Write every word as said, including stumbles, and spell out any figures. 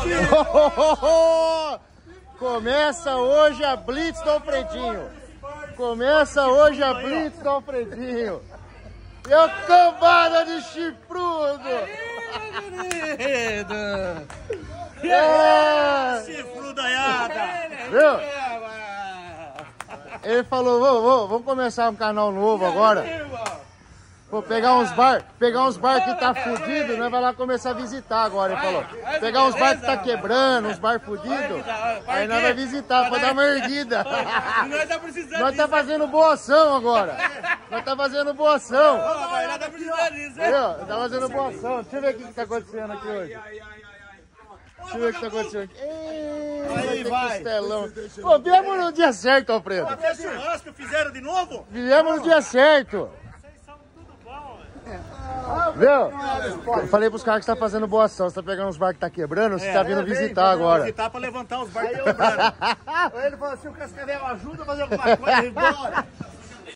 Começa hoje a Blitz do Alfredinho. Começa hoje a Blitz do Alfredinho. E a cambada de chifrudo. É. Chifrudaiada. Viu? Ele falou, vamos, vamos, vamos começar um canal novo agora. Vou pegar uns bar, pegar uns bar que tá fudido, nós vai lá começar a visitar agora, ele falou. Pegar uns bar que tá quebrando, uns bar fudido, aí nós vai visitar, pra dar uma erguida. Nós tá precisando Nós tá fazendo boa ação agora. Nós tá fazendo boa ação. Nós tá precisando disso, hein? Viu? Tá fazendo boa ação. Deixa eu ver o que que tá acontecendo aqui hoje. Deixa eu ver o que tá acontecendo aqui. Ei, Aí, vai vai. ter costelão. Pô, viemos no dia certo, Alfredo. Até churrasco fizeram de novo? Viemos no dia certo. Viu? Eu falei pros caras que você tá fazendo boa ação. Você tá pegando os barcos que tá quebrando, você tá vindo visitar agora. Visitar pra levantar os barcos quebrando. Ele falou assim, o Cascavel ajuda a fazer alguma coisa, embora.